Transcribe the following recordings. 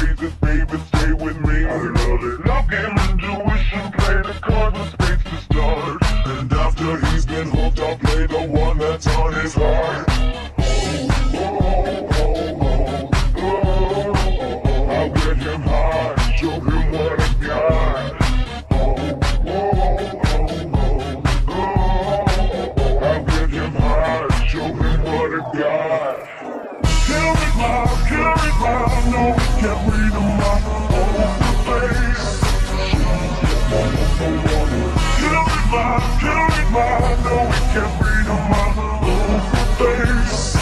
phrases, baby, stay with me. I love it. Love game, intuition, play the cards with spades to start. And after he's been hooked, I'll play the one that's on his heart. I'll get him high, show him what I got. I'll get him high, show him what I got. Kill it loud, no we can't read him out on the face. Kill it loud, no we can't read him out on the face.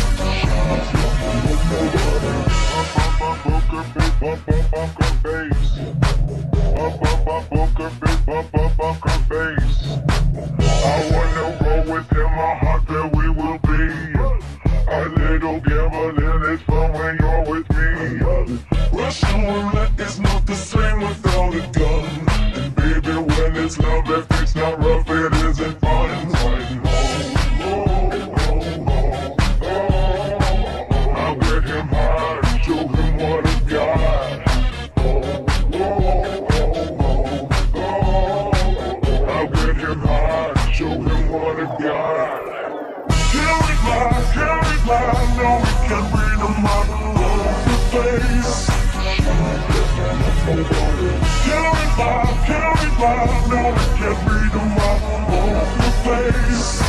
I wanna roll with him, my heart that we will be. A little gambling is fun when you're with me. Russian roulette is not the same without a gun. And baby, when it's love, if it's not rough, it isn't fun. I'll get him high, show him what I got. I'll get him high, show him what I got. Kill it loud, no we can't read him out of the face. Kill it loud, no we can't read him out of the face.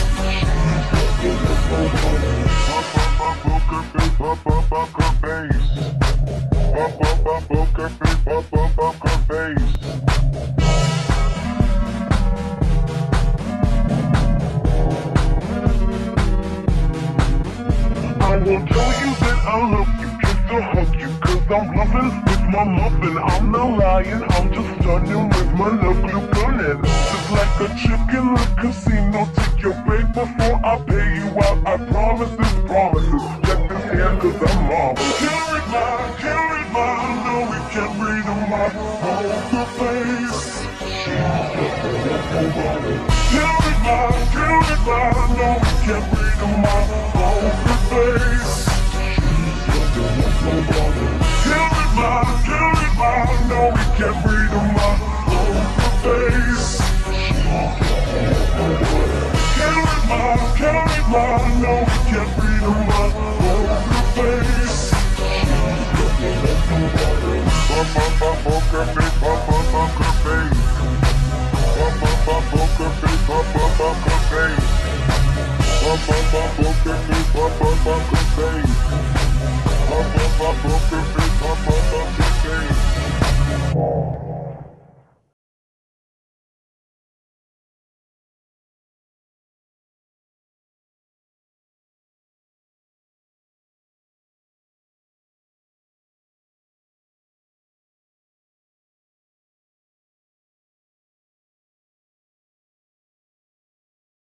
I won't tell you that I love you, just to hug you, cause I'm loving with my muffin. I'm not lying, I'm just stunning with my love glue gunning. Just like a chick in the casino, take your bait before I pay you out. I promise this promises, check this hand cause I'm marvelous. Kill it loud, no we can't read them out on the face. Kill it loud, no we can't read them out on the face. Kill it loud, no we can't read them out on the face. Kill it loud, no we can't read them out on the face. Poker face.